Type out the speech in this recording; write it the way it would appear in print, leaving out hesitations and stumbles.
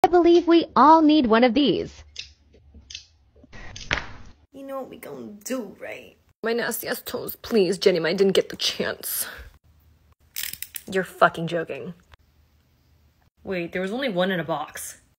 I believe we all need one of these. You know what we gonna do, right? My nasty ass toes. Please, Jenny, I didn't get the chance. You're fucking joking. Wait, there was only one in a box.